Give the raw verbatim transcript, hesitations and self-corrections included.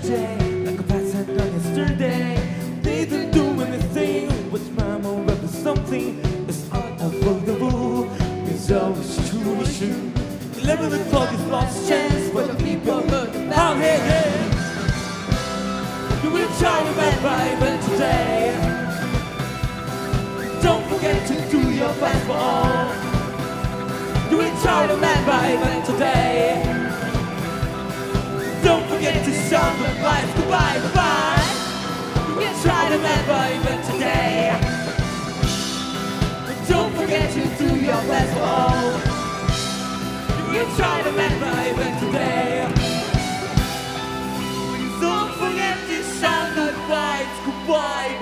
today like a past and done yesterday. They didn't do anything, but mama rather something is unavoidable. It's our situation. Living with all this lost chance, but the people learn how hey hey. You will try to revive it today. Don't forget to do your best for all. You will try to revive it today. Don't forget to shout the life goodbye, goodbye. You will try to revive it today. Don't forget to do your best for all. You will try to revive it today. Don't forget to shout the life goodbye.